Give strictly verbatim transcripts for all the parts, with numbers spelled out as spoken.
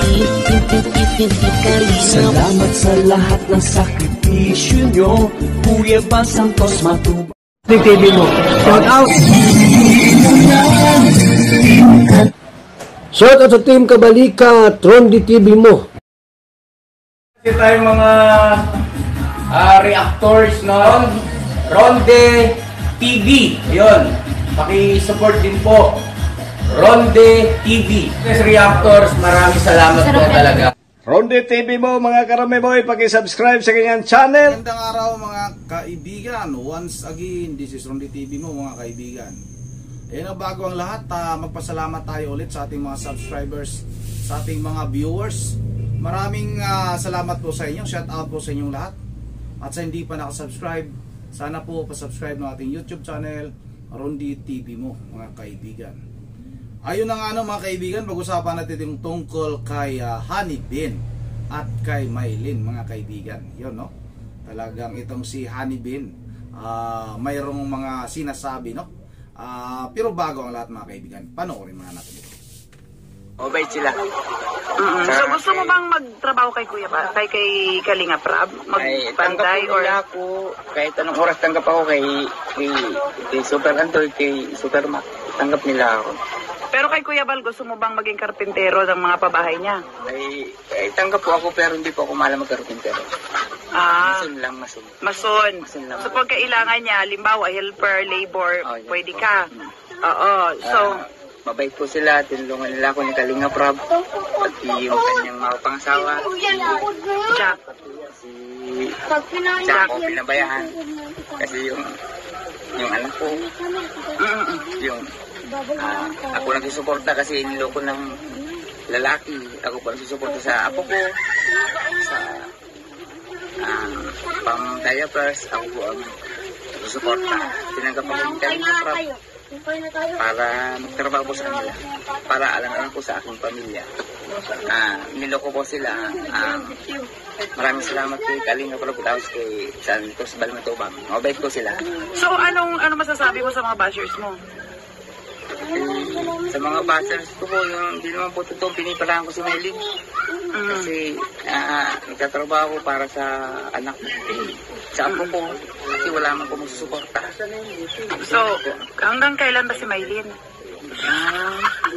Salamat sa lahat ng sakripisyo nyo, Kuya Bal Santos Matubang T V mo. Shout out! Shout out sa Team Kabalika, Ronde T V mo. Kasi tayong mga uh, reactors, no? Ronde T V. Ayun. Paki-support din po. Ronde T V. Reactors, maraming salamat po talaga. Ronde T V mo mga karame boy, paki-subscribe sa kanyang channel. Magandang araw mga kaibigan. Once again, this is Ronde T V mo mga kaibigan. Eh na bago ang lahat, uh, magpasalamat tayo ulit sa ating mga subscribers, sa ating mga viewers. Maraming uh, salamat po sa inyo. Shout out po sa inyong lahat. At sa hindi pa nakasubscribe, sana po pa-subscribe ng ating YouTube channel, Ronde T V mo mga kaibigan. Ayun na nga ano mga kaibigan, pag-usapan natin yung tungkol kay uh, Honeybin at kay Mylene mga kaibigan. Yun no, talagang itong si Honeybin uh, mayroong mga sinasabi no, uh, pero bago ang lahat mga kaibigan, panoorin muna natin ito. Mabait sila. Mm-hmm. So gusto mo bang magtrabaho kay Kuya ba? Kay kay Kalinga Prab? Magpantay or ako kahit anong oras tanggap ako kay kay, kay Super Antoy, kay Super Mac. Tanggap nila ako. Pero kay Kuya Bal, gusto mo bang maging karpintero ng mga pabahay niya? Ay, ay tanggap po ako pero hindi po ako malam magkarpintero. Ah, mason lang, mason. Mason. Mason lang. So pag kailangan niya, limbawa, helper, labor, oh, pwede po. ka. Hmm. Oo. So, uh, mabait po sila, tinulungan nila ako ni Kalinga Prab. Pati yung kanyang mga pangasawa. Jack. Si Jack ako pinabayaan. Kasi yung yung anak ko, Mm-mm. yung uh, ako nagsusuporta kasi niloko ng lalaki. Ako pa nagsusuporta sa apo ko, sa um, pang diapers. Ako po ang nagsusuporta. Tinanggap ako ng Kalinga Prab para magtrabaho ko sa kanila, para alam-alam ko sa aking pamilya. Uh, niloko po sila. Uh, maraming salamat kay Kalinga Prab tapos kay Santos Balmatubang. Mabait ko sila. So anong ano masasabi mo sa mga bashers mo? Eh, sa mga bashers ko po, yung hindi naman po totoo, piniparahan ko si Mylene. Mm. Kasi uh, nagtatrabaho ko para sa anak ko. Sa apo ko, kasi wala man po magsusuporta. So, hanggang kailan ba si Mylene? Ah,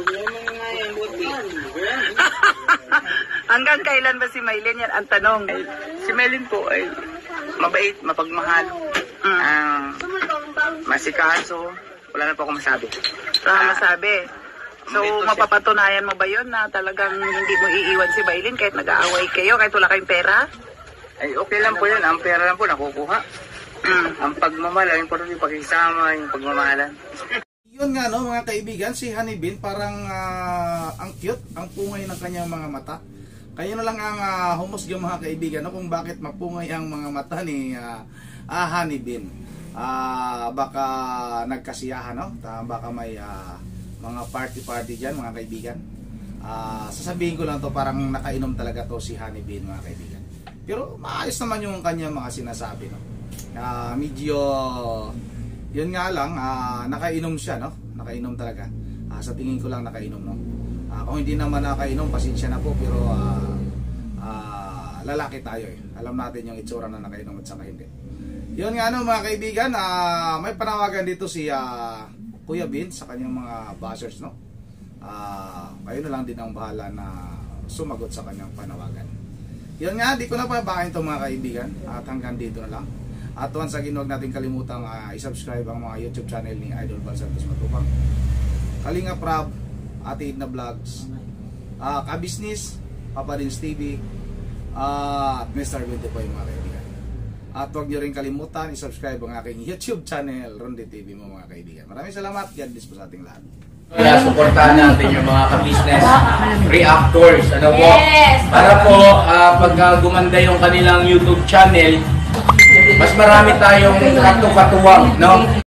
hanggang kailan ba si Mylene? Yan ang tanong. ay, si Mylene po ay mabait, mapagmahal, Mm. uh, masikaso. Wala na po akong masabi. Wala masabi. So, Dito mapapatunayan mo ba yun na talagang hindi mo iiwan si Mylene kahit nag-aaway kayo, kahit wala kayong pera? Ay, okay lang po yun. Ang pera lang po nakukuha. Mm. Ang pagmamahal, ang importante yung pakisama, yung pagmamahalan. Yun nga no mga kaibigan, si Honeybin parang uh, ang cute, ang pungay ng kanyang mga mata. Kayo na lang ang uh, humusga mga kaibigan no, kung bakit mapungay ang mga mata ni uh, uh, Honeybin. Uh, baka nagkasiyahan no? Baka may uh, mga party-party dyan mga kaibigan. Uh, sasabihin ko lang to, parang nakainom talaga to si Honeybin mga kaibigan. Pero maayos naman yung kanyang mga sinasabi no. Uh, medyo yun nga lang, uh, nakainom siya no. Nakainom talaga. Uh, sa tingin ko lang nakainom no. Uh, kung hindi naman nakainom, pasensya na po, pero uh, uh, lalaki tayo eh. Alam natin yung itsura na nakainom at saka hindi. Yun nga no mga kaibigan, uh, may panawagan dito si uh, Kuya Bin sa kanyang mga bashers no. Uh, kayo na lang din ang bahala na sumagot sa kanyang panawagan. Yun nga, di ko na pababain ito mga kaibigan. At hanggang dito na lang. At once again, huwag natin kalimutang uh, i-subscribe ang mga YouTube channel ni Idol Bal Santos Matubang, Kalinga Prab, Ate Edna Vlogs, uh, Kabisnis, Papa Dins T V, uh, at Mister Winter po yung mga kaibigan. At huwag nyo rin kalimutan i-subscribe ang aking YouTube channel, Ronde T V mo mga kaibigan. Maraming salamat. God bless po sa ating lahat. Kaya suportahan natin yung mga ka-business reactors. Ano po? Yes. Para po uh, pag uh, gumanda yung kanilang YouTube channel, mas marami tayong katu-katuwang, no?